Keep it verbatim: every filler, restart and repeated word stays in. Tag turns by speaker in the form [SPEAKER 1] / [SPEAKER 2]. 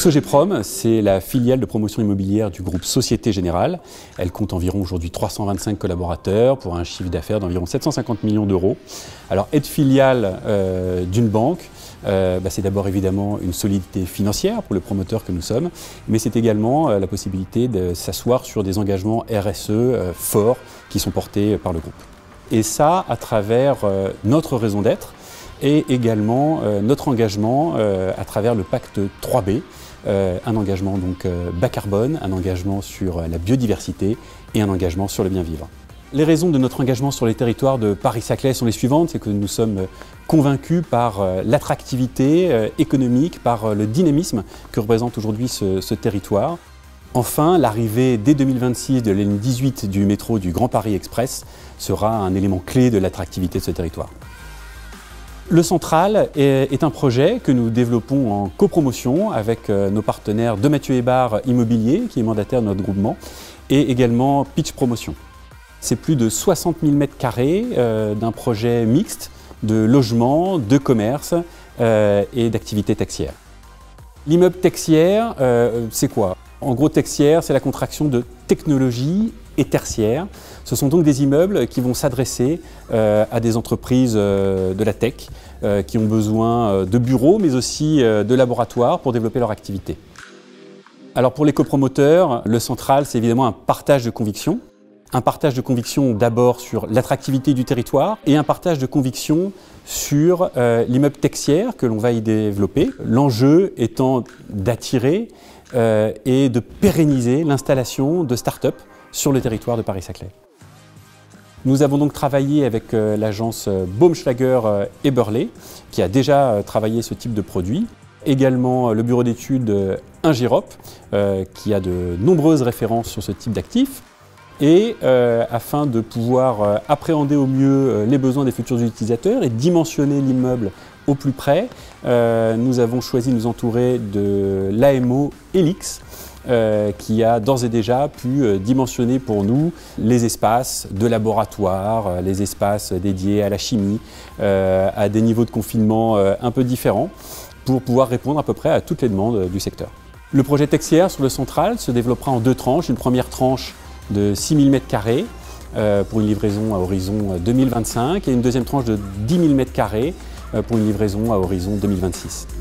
[SPEAKER 1] Sogeprom, c'est la filiale de promotion immobilière du groupe Société Générale. Elle compte environ aujourd'hui trois cent vingt-cinq collaborateurs pour un chiffre d'affaires d'environ sept cent cinquante millions d'euros. Alors être filiale euh, d'une banque, euh, bah, c'est d'abord évidemment une solidité financière pour le promoteur que nous sommes, mais c'est également euh, la possibilité de s'asseoir sur des engagements R S E euh, forts qui sont portés par le groupe. Et ça à travers euh, notre raison d'être, et également euh, notre engagement euh, à travers le pacte trois B, euh, un engagement donc euh, bas carbone, un engagement sur la biodiversité et un engagement sur le bien vivre. Les raisons de notre engagement sur les territoires de Paris-Saclay sont les suivantes, c'est que nous sommes convaincus par euh, l'attractivité euh, économique, par euh, le dynamisme que représente aujourd'hui ce, ce territoire. Enfin, l'arrivée dès deux mille vingt-six de la ligne dix-huit du métro du Grand Paris Express sera un élément clé de l'attractivité de ce territoire. Le Central est un projet que nous développons en copromotion avec nos partenaires de Mathieu Hébard Immobilier, qui est mandataire de notre groupement, et également Pitch Promotion. C'est plus de soixante mille mètres carrés euh, d'un projet mixte de logement, de commerce euh, et d'activités tertiaires. L'immeuble tertiaire, euh, c'est quoi? En gros, tertiaire, c'est la contraction de technologie et tertiaire. Ce sont donc des immeubles qui vont s'adresser euh, à des entreprises euh, de la tech euh, qui ont besoin euh, de bureaux mais aussi euh, de laboratoires pour développer leur activité. Alors pour les copromoteurs, le central, c'est évidemment un partage de convictions. Un partage de convictions d'abord sur l'attractivité du territoire et un partage de convictions sur euh, l'immeuble tertiaire que l'on va y développer. L'enjeu étant d'attirer euh, et de pérenniser l'installation de start-up sur le territoire de Paris-Saclay. Nous avons donc travaillé avec euh, l'agence euh, Baumschlager euh, Eberle, qui a déjà euh, travaillé ce type de produit. Également euh, le bureau d'études euh, Ingirop, euh, qui a de nombreuses références sur ce type d'actifs. Et euh, afin de pouvoir euh, appréhender au mieux euh, les besoins des futurs utilisateurs et dimensionner l'immeuble au plus près, euh, nous avons choisi de nous entourer de l'A M O Helix, Euh, qui a d'ores et déjà pu euh, dimensionner pour nous les espaces de laboratoire, euh, les espaces dédiés à la chimie, euh, à des niveaux de confinement euh, un peu différents, pour pouvoir répondre à peu près à toutes les demandes euh, du secteur. Le projet tertiaire sur le central se développera en deux tranches. Une première tranche de six mille mètres carrés euh, pour une livraison à horizon deux mille vingt-cinq et une deuxième tranche de dix mille mètres carrés euh, pour une livraison à horizon deux mille vingt-six.